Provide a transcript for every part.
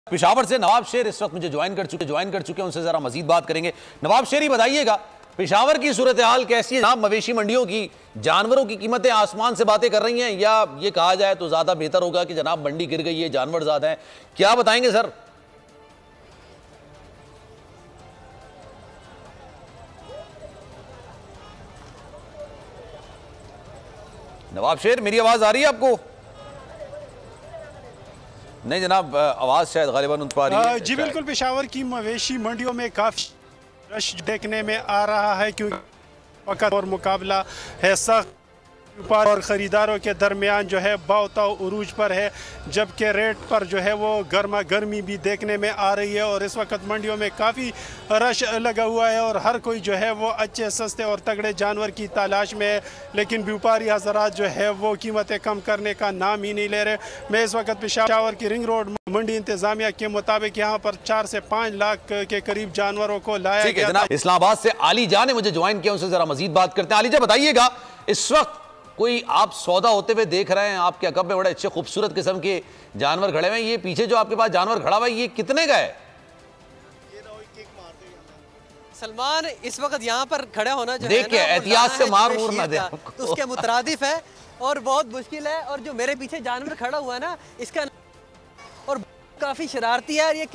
पेशावर से नवाब शेर इस वक्त मुझे ज्वाइन कर चुके हैं, उनसे जरा मजीद बात करेंगे। नवाब शेर, ही बताइएगा पेशावर की सूरत हाल कैसी है? मवेशी मंडियों की जानवरों की कीमतें आसमान से बातें कर रही हैं, या ये कहा जाए तो ज्यादा बेहतर होगा कि जनाब मंडी गिर गई है, जानवर ज्यादा हैं? क्या बताएंगे सर? नवाब शेर, मेरी आवाज आ रही है आपको? नहीं जनाब, आवाज शायद गालिबन उन पर आ रही है। जी बिल्कुल, पेशावर की मवेशी मंडियों में काफी रश देखने में आ रहा है, क्योंकि वक्त और मुकाबला है सख्त और ख़रीदारों के दरमियान जो है भाव उरूज पर है, जबकि रेट पर जो है वो गर्मा गर्मी भी देखने में आ रही है। और इस वक्त मंडियों में काफ़ी रश लगा हुआ है और हर कोई जो है वो अच्छे सस्ते और तगड़े जानवर की तलाश में है, लेकिन व्यापारी हज़रात जो है वो कीमतें कम करने का नाम ही नहीं ले रहे। मैं इस वक्त पेशावर की रिंग रोड मंडी इंतजामिया के मुताबिक यहाँ पर 4 से 5 लाख के करीब जानवरों को लाया गया। इस्लामाबाद से आलीजा ने मुझे ज्वाइन किया, उनसे जरा मजीद बात करते हैं। आलीजा, बताइएगा इस वक्त कोई आप सौदा होते हुए देख रहे हैं, आपके अकब में बड़े अच्छे खूबसूरत किस्म के जानवर खड़े हुए हैं, ये पीछे जो आपके पास जानवर खड़ा हुआ है ये कितने का है? सलमान, इस वक्त यहाँ पर खड़ा होना जो देख के एहतियात से मार मूर ना दे, तो उसके मुतरादिफ है और बहुत मुश्किल है। और जो मेरे पीछे जानवर खड़ा हुआ है ना, इसका और काफी शरारती है। ये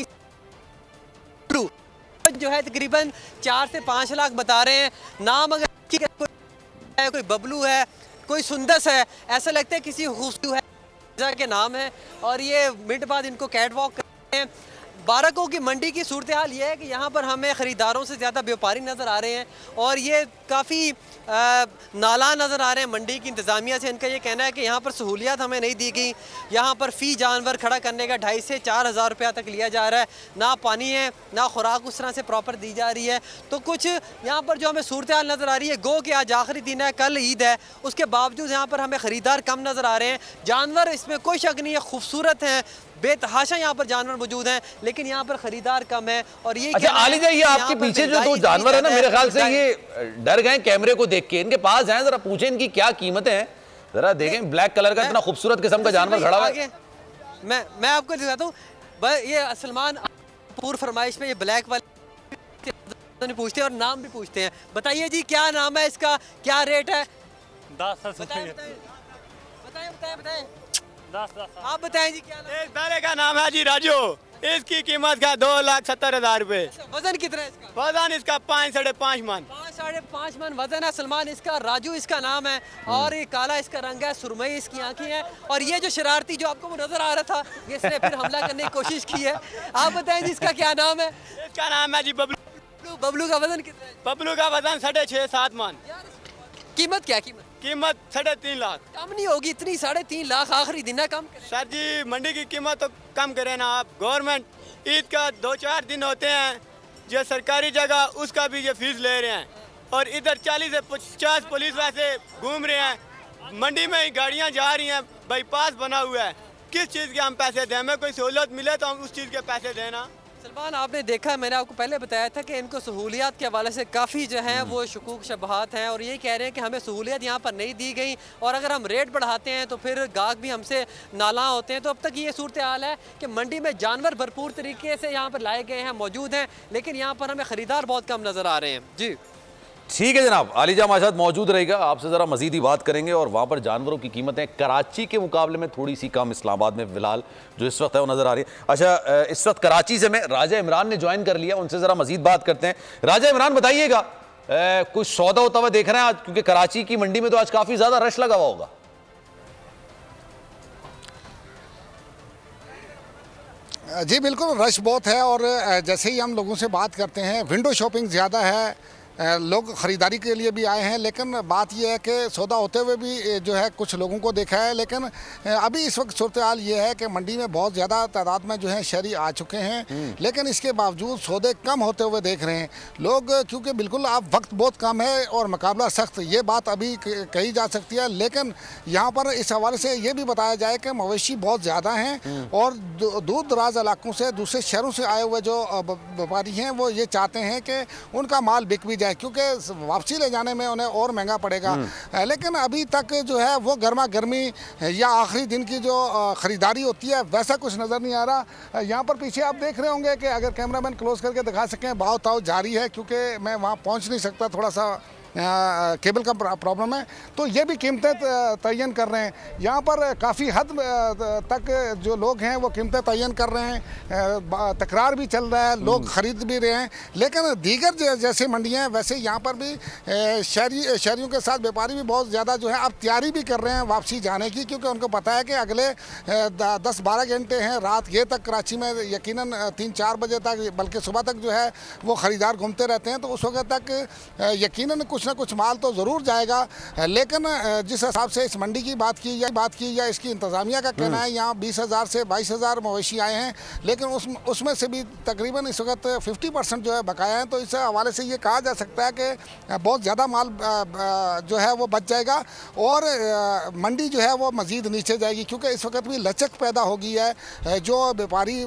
जो है तकरीबन 4 से 5 लाख बता रहे हैं। नाम अगर कोई बबलू है, कोई सुंदस है, ऐसा लगता है किसी खूबसूरत है के नाम है। और ये मिनट बाद इनको कैट वॉक करते हैं। बारकों की मंडी की सूरत हाल ये है कि यहाँ पर हमें ख़रीदारों से ज़्यादा व्यापारी नज़र आ रहे हैं और ये काफ़ी नाला नज़र आ रहे हैं। मंडी की इंतज़ामिया से इनका ये कहना है कि यहाँ पर सहूलियत हमें नहीं दी गई। यहाँ पर फ़ी जानवर खड़ा करने का 2,500 से 4,000 रुपया तक लिया जा रहा है। ना पानी है, ना खुराक उस तरह से प्रॉपर दी जा रही है। तो कुछ यहाँ पर जो हमें सूरत हाल नज़र आ रही है, गो कि आज आखिरी दिन है, कल ईद है, उसके बावजूद यहाँ पर हमें ख़रीदार कम नज़र आ रहे हैं। जानवर इसमें कोई शक नहीं है, खूबसूरत हैं, बेतहाशा यहाँ पर जानवर मौजूद हैं, लेकिन यहाँ पर खरीदार कम है। और ये अच्छा आलीजा, ये आपके पीछे जो 2 जानवर है ना, मेरे ख्याल से ये डर गए कैमरे को देख के। इनके पास जाएं, जरा पूछें इनकी क्या कीमतें हैं, जरा देखें। ब्लैक कलर का इतना खूबसूरत किस्म का जानवर खड़ा हुआ है। मैं आपको दिखाता हूँ। ये सलमान पूर्व फरमाइश में ये ब्लैक वाले पूछते हैं और नाम भी पूछते हैं। बताइए जी, क्या नाम है इसका, क्या रेट है? 10 बताएं। आप बताएं जी, क्या नाम है? इस बैले का नाम है जी राजू। इसकी कीमत का 2,70,000 रुपए। वजन कितना है इसका? वजन इसका 5 साढ़े 5 मन। 5 साढ़े 5 मन वजन है सलमान इसका। राजू इसका नाम है और ये काला इसका रंग है, सुरमई इसकी आंखें हैं। और ये जो शरारती जो आपको वो नजर आ रहा था, इसने फिर हमला करने की कोशिश की है। आप बताएं जी, इसका क्या नाम है? इसका नाम है जी बबलू। बबलू का वजन कितना है? बबलू का वजन 6.5-7 मन। कीमत क्या? कीमत 3.5 लाख। कम नहीं होगी इतनी? 3.5 लाख आखिरी दिन है, कम करें। सर जी, मंडी की कीमत तो कम करें ना आप। गवर्नमेंट ईद का 2-4 दिन होते हैं, जो सरकारी जगह उसका भी ये फीस ले रहे हैं। और इधर 40 से 50 पुलिस वैसे घूम रहे हैं। मंडी में ही गाड़ियाँ जा रही हैं, बाईपास बना हुआ है। किस चीज़ के हम पैसे दें? हमें कोई सहूलत मिले तो हम उस चीज़ के पैसे देना। सलमान, आपने देखा, मैंने आपको पहले बताया था कि इनको सहूलियात के हवाले से काफ़ी जो है वो शकूक शबहात हैं और ये कह रहे हैं कि हमें सहूलियत यहाँ पर नहीं दी गई और अगर हम रेट बढ़ाते हैं तो फिर गाहक भी हमसे नाला होते हैं। तो अब तक ये सूरत हाल है कि मंडी में जानवर भरपूर तरीके से यहाँ पर लाए गए हैं, मौजूद हैं, लेकिन यहाँ पर हमें ख़रीदार बहुत कम नज़र आ रहे हैं। जी ठीक है जनाब, आलीजा माशाद मौजूद रहेगा, आपसे ज़रा मजीद ही बात करेंगे। और वहाँ पर जानवरों की कीमतें कराची के मुकाबले में थोड़ी सी कम इस्लामाबाद में फिलहाल जो इस वक्त है वो नज़र आ रही है। अच्छा, इस वक्त कराची से मैं राजा इमरान ने ज्वाइन कर लिया, उनसे ज़रा मजीद बात करते हैं। राजा इमरान, बताइएगा कुछ सौदा होता हुआ देख रहे हैं आज, क्योंकि कराची की मंडी में तो आज काफ़ी ज़्यादा रश लगा हुआ होगा। जी बिल्कुल, रश बहुत है और जैसे ही हम लोगों से बात करते हैं, विंडो शॉपिंग ज़्यादा है, लोग ख़रीदारी के लिए भी आए हैं। लेकिन बात यह है कि सौदा होते हुए भी जो है कुछ लोगों को देखा है, लेकिन अभी इस वक्त सूरत हाल ये है कि मंडी में बहुत ज़्यादा तादाद में जो है शहरी आ चुके हैं, लेकिन इसके बावजूद सौदे कम होते हुए देख रहे हैं लोग, क्योंकि बिल्कुल अब वक्त बहुत कम है और मुकाबला सख्त, ये बात अभी कही जा सकती है। लेकिन यहाँ पर इस हवाले से ये भी बताया जाए कि मवेशी बहुत ज़्यादा हैं और दूर दराज इलाकों से, दूसरे शहरों से आए हुए जो व्यापारी हैं वो ये चाहते हैं कि उनका माल बिक भी जाए। जाए, क्योंकि वापसी ले जाने में उन्हें और महंगा पड़ेगा। लेकिन अभी तक जो है वो गर्मा गर्मी या आखिरी दिन की जो ख़रीदारी होती है वैसा कुछ नज़र नहीं आ रहा। यहाँ पर पीछे आप देख रहे होंगे कि अगर कैमरामैन क्लोज करके दिखा सकें, भाव ताव जारी है, क्योंकि मैं वहाँ पहुँच नहीं सकता, थोड़ा सा केबल का प्रॉब्लम है। तो ये भी कीमतें तयन कर रहे हैं। यहाँ पर काफ़ी हद तक जो लोग हैं वो कीमतें तयन कर रहे हैं, तकरार भी चल रहा है, लोग ख़रीद भी रहे हैं। लेकिन दीगर जैसे मंडियाँ हैं वैसे यहाँ पर भी शहरियों के साथ व्यापारी भी बहुत ज़्यादा जो है अब तैयारी भी कर रहे हैं वापसी जाने की, क्योंकि उनको पता है कि अगले 10-12 घंटे हैं, रात ये तक कराची में यकीनन 3-4 बजे तक, बल्कि सुबह तक जो है वो ख़रीदार घूमते रहते हैं। तो उस वक्त तक यकीनन कुछ ना कुछ माल तो ज़रूर जाएगा। लेकिन जिस हिसाब से इस मंडी की बात की या इसकी इंतज़ामिया का कहना है, यहाँ 20,000 से 22,000 मवेशी आए हैं, लेकिन उसमें से भी तकरीबन इस वक्त 50% जो है बकाया हैं। तो इस हवाले से ये कहा जा सकता है कि बहुत ज़्यादा माल जो है वो बच जाएगा और मंडी जो है वो मज़ीद नीचे जाएगी, क्योंकि इस वक्त भी लचक पैदा हो गई है। जो व्यापारी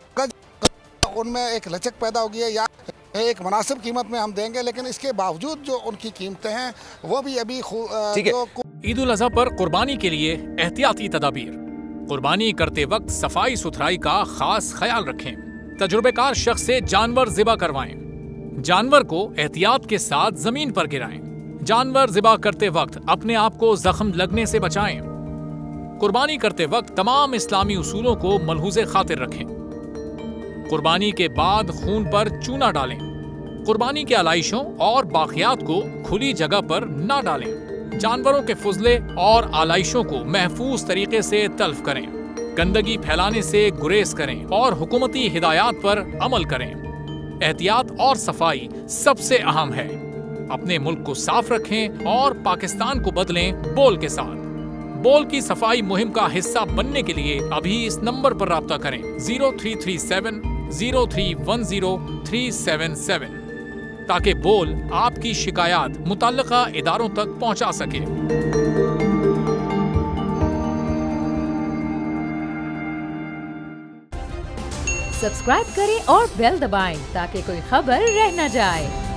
उनमें एक लचक पैदा हो गई है, या एक मुनासिब कीमत में हम देंगे, लेकिन इसके बावजूद जो उनकी कीमतें हैं वो भी अभी ईद उल अज़हा पर कुर्बानी के लिए एहतियाती तदाबीर। कुर्बानी करते वक्त सफाई सुथराई का खास ख्याल रखें। तजुर्बेकार शख्स से जानवर ज़िबा करवाएं। जानवर को एहतियात के साथ जमीन पर गिराएं। जानवर ज़िबा करते वक्त अपने आप को जख्म लगने से बचाएं। कुर्बानी करते वक्त तमाम इस्लामी उसूलों को मलहूज़े खातिर रखें। कुर्बानी के बाद खून पर चूना डालें। कुर्बानी के आलाइशों और बाकियात को खुली जगह पर ना डालें। जानवरों के फुजले और आलाइशों को महफूज तरीके से तल्फ करें। गंदगी फैलाने से गुरेज करें और हुकूमती हिदायत पर अमल करें। एहतियात और सफाई सबसे अहम है। अपने मुल्क को साफ रखें और पाकिस्तान को बदलें बोल के साथ। बोल की सफाई मुहिम का हिस्सा बनने के लिए अभी इस नंबर पर राब्ता करें 0337 0310 377, ताकि बोल आपकी शिकायत मुतल्लिका इदारों तक पहुंचा सके। सब्सक्राइब करें और बेल दबाएं ताकि कोई खबर रह न जाए।